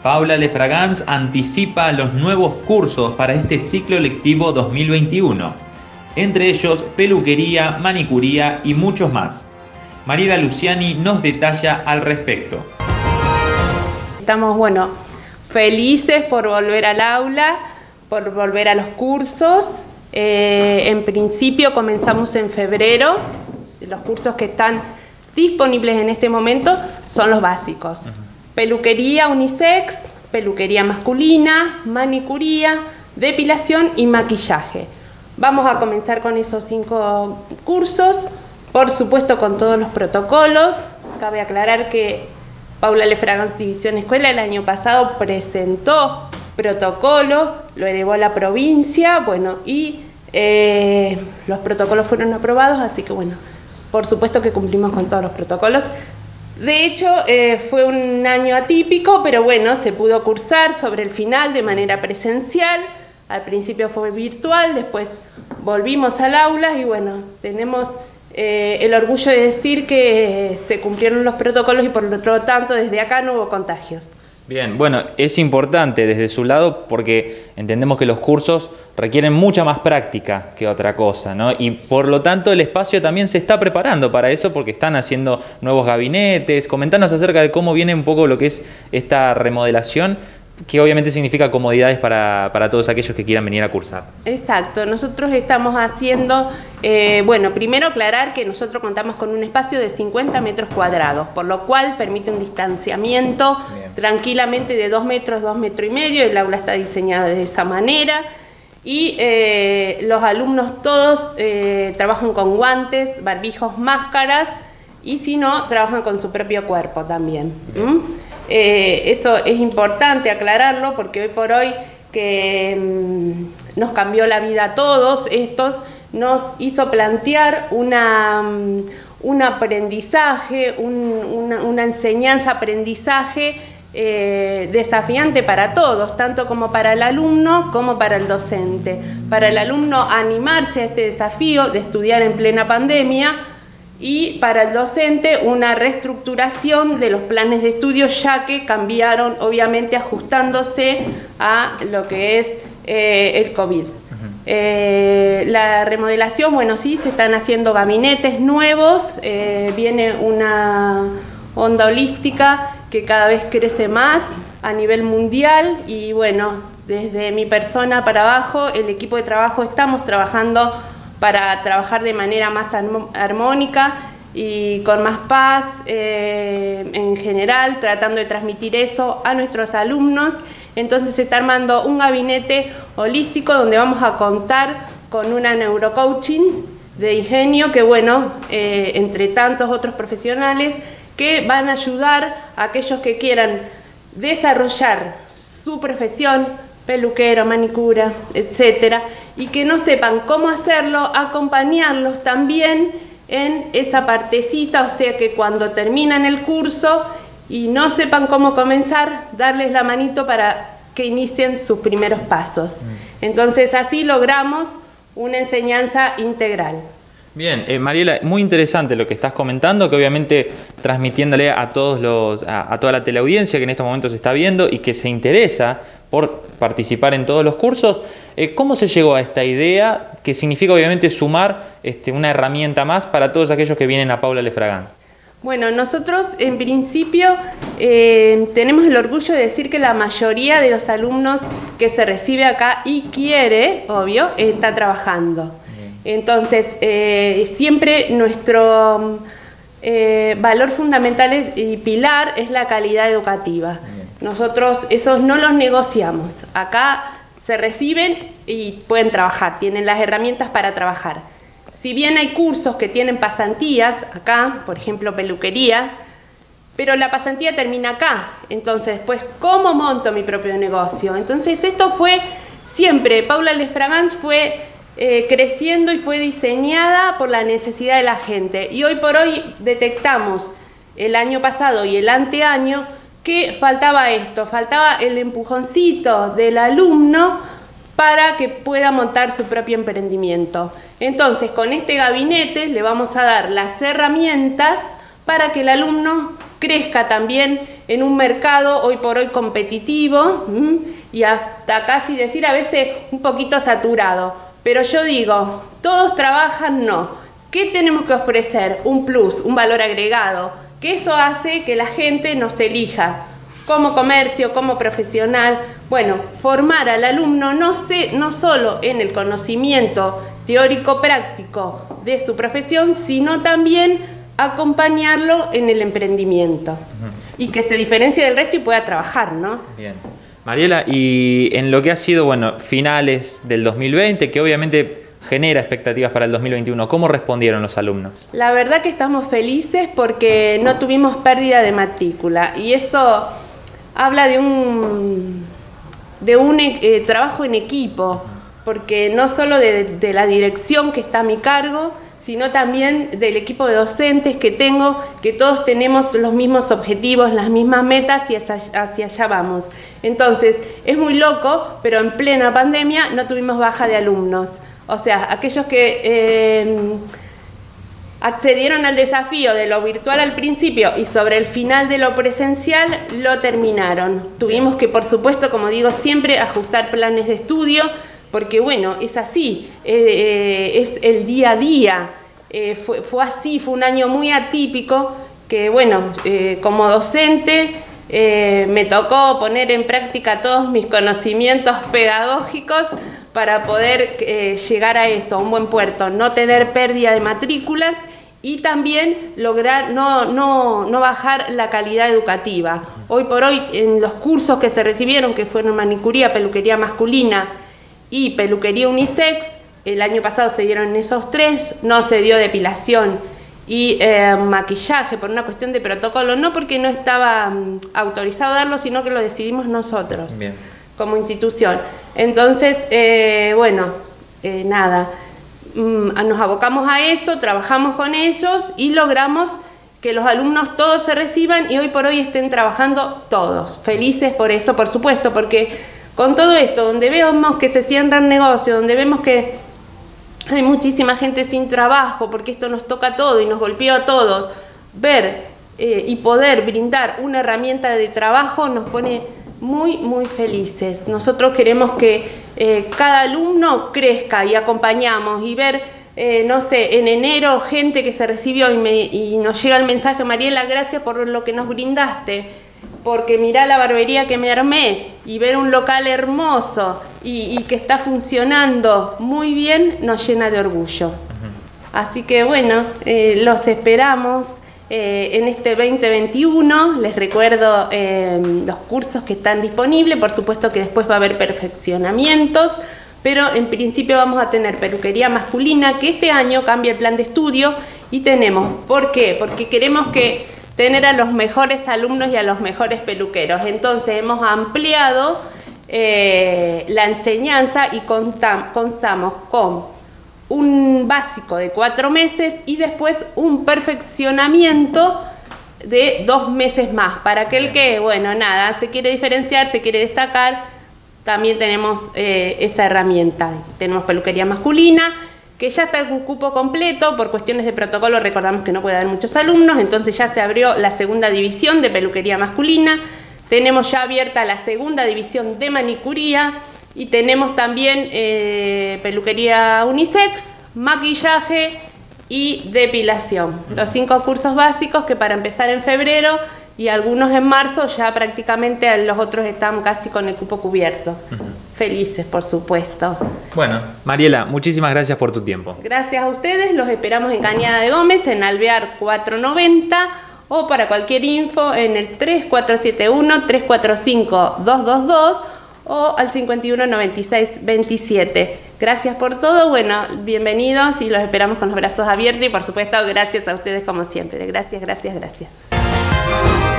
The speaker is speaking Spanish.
Paula Lefragans anticipa los nuevos cursos para este ciclo lectivo 2021, entre ellos peluquería, manicuría y muchos más. Mariela Luciani nos detalla al respecto. Estamos, felices por volver al aula, por volver a los cursos. En principio comenzamos en febrero. Los cursos que están disponibles en este momento son los básicos. Peluquería unisex, peluquería masculina, manicuría, depilación y maquillaje. Vamos a comenzar con esos 5 cursos, por supuesto con todos los protocolos. Cabe aclarar que Paula Lefragans División Escuela el año pasado presentó protocolo, lo elevó a la provincia, y los protocolos fueron aprobados, así que por supuesto que cumplimos con todos los protocolos. De hecho, fue un año atípico, pero se pudo cursar sobre el final de manera presencial. Al principio fue virtual, después volvimos al aula y tenemos el orgullo de decir que se cumplieron los protocolos y por lo tanto desde acá no hubo contagios. Bien, es importante desde su lado porque entendemos que los cursos requieren mucha más práctica que otra cosa, ¿no? Y por lo tanto el espacio también se está preparando para eso porque están haciendo nuevos gabinetes. Comentanos acerca de cómo viene un poco lo que es esta remodelación, que obviamente significa comodidades para todos aquellos que quieran venir a cursar. Exacto, nosotros estamos haciendo, primero aclarar que nosotros contamos con un espacio de 50 metros cuadrados, por lo cual permite un distanciamiento tranquilamente de 2 metros, 2 metros y medio, el aula está diseñada de esa manera y los alumnos todos trabajan con guantes, barbijos, máscaras y si no, trabajan con su propio cuerpo también. Eso es importante aclararlo porque hoy por hoy que nos cambió la vida a todos, nos hizo plantear un aprendizaje, una enseñanza-aprendizaje desafiante para todos, tanto como para el alumno como para el docente. Para el alumno animarse a este desafío de estudiar en plena pandemia, y para el docente una reestructuración de los planes de estudio ya que cambiaron obviamente ajustándose a lo que es el COVID. La remodelación, sí, se están haciendo gabinetes nuevos, viene una onda holística que cada vez crece más a nivel mundial y desde mi persona para abajo, el equipo de trabajo estamos trabajando para trabajar de manera más armónica y con más paz en general, tratando de transmitir eso a nuestros alumnos. Entonces se está armando un gabinete holístico donde vamos a contar con una neurocoaching de Ingenio que entre tantos otros profesionales que van a ayudar a aquellos que quieran desarrollar su profesión, peluquero, manicura, etcétera, y que no sepan cómo hacerlo, acompañarlos también en esa partecita, o sea que cuando terminan el curso y no sepan cómo comenzar, darles la manito para que inicien sus primeros pasos. Entonces así logramos una enseñanza integral. Bien, Mariela, muy interesante lo que estás comentando, que obviamente transmitiéndole a toda la teleaudiencia que en estos momentos se está viendo y que se interesa por participar en todos los cursos. ¿Cómo se llegó a esta idea que significa obviamente sumar una herramienta más para todos aquellos que vienen a Paula Lefragans? Nosotros en principio tenemos el orgullo de decir que la mayoría de los alumnos que se recibe acá y quiere, obvio, está trabajando. Entonces, siempre nuestro valor fundamental y pilar es la calidad educativa. Nosotros esos no los negociamos. Acá se reciben y pueden trabajar, tienen las herramientas para trabajar. Si bien hay cursos que tienen pasantías, acá, por ejemplo, peluquería, pero la pasantía termina acá. Entonces, ¿cómo monto mi propio negocio? Entonces, esto fue siempre, Paula Lefragans fue creciendo y fue diseñada por la necesidad de la gente. Y hoy por hoy detectamos el año pasado y el anteaño que faltaba esto, faltaba el empujoncito del alumno para que pueda montar su propio emprendimiento. Entonces, con este gabinete le vamos a dar las herramientas para que el alumno crezca también en un mercado hoy por hoy competitivo y hasta casi decir a veces un poquito saturado. Pero yo digo, todos trabajan, no. ¿Qué tenemos que ofrecer? Un plus, un valor agregado, que eso hace que la gente nos elija como comercio, como profesional. Bueno, formar al alumno no solo en el conocimiento teórico-práctico de su profesión, sino también acompañarlo en el emprendimiento y que se diferencie del resto y pueda trabajar, ¿no? Bien. Mariela, y en lo que ha sido, bueno, finales del 2020, que obviamente genera expectativas para el 2021, ¿cómo respondieron los alumnos? La verdad que estamos felices porque no tuvimos pérdida de matrícula y esto habla de un trabajo en equipo, porque no solo de la dirección que está a mi cargo, sino también del equipo de docentes que tengo, que todos tenemos los mismos objetivos, las mismas metas y hacia allá vamos. Entonces, es muy loco, pero en plena pandemia no tuvimos baja de alumnos. O sea, aquellos que accedieron al desafío de lo virtual al principio y sobre el final de lo presencial, lo terminaron. Tuvimos que, por supuesto, como digo siempre, ajustar planes de estudio, porque bueno, es así, es el día a día, fue así, fue un año muy atípico, que bueno, como docente me tocó poner en práctica todos mis conocimientos pedagógicos para poder llegar a eso, a un buen puerto, no tener pérdida de matrículas y también lograr no bajar la calidad educativa. Hoy por hoy, en los cursos que se recibieron, que fueron manicuría, peluquería masculina y peluquería unisex, el año pasado se dieron esos tres, no se dio depilación y maquillaje por una cuestión de protocolo, no porque no estaba autorizado a darlo, sino que lo decidimos nosotros. Bien. Como institución. Entonces, bueno, nada, nos abocamos a esto, trabajamos con ellos y logramos que los alumnos todos se reciban y hoy por hoy estén trabajando todos, felices por eso, por supuesto, porque con todo esto, donde vemos que se cierran negocios, donde vemos que hay muchísima gente sin trabajo, porque esto nos toca a todos y nos golpeó a todos, ver y poder brindar una herramienta de trabajo nos pone muy, muy felices. Nosotros queremos que cada alumno crezca y acompañamos y ver, no sé, en enero gente que se recibió y nos llega el mensaje: Mariela, gracias por lo que nos brindaste, porque mirá la barbería que me armé, y ver un local hermoso y que está funcionando muy bien nos llena de orgullo. Así que bueno, los esperamos en este 2021. Les recuerdo los cursos que están disponibles, por supuesto que después va a haber perfeccionamientos, pero en principio vamos a tener peluquería masculina, que este año cambia el plan de estudio y tenemos, ¿por qué? Porque queremos tener a los mejores alumnos y a los mejores peluqueros. Entonces hemos ampliado la enseñanza y contamos con un básico de 4 meses y después un perfeccionamiento de 2 meses más. Para aquel que, bueno, nada, se quiere diferenciar, se quiere destacar, también tenemos esa herramienta. Tenemos peluquería masculina, que ya está en cupo completo, por cuestiones de protocolo recordamos que no puede haber muchos alumnos, entonces ya se abrió la segunda división de peluquería masculina, tenemos ya abierta la segunda división de manicuría y tenemos también peluquería unisex, maquillaje y depilación. Los 5 cursos básicos que para empezar en febrero y algunos en marzo, ya prácticamente los otros están casi con el cupo cubierto. Felices, por supuesto. Bueno, Mariela, muchísimas gracias por tu tiempo. Gracias a ustedes, los esperamos en Cañada de Gómez, en Alvear 490, o para cualquier info en el 3471-345-222 o al 5196-27. Gracias por todo, bueno, bienvenidos y los esperamos con los brazos abiertos y por supuesto gracias a ustedes como siempre. Gracias, gracias, gracias.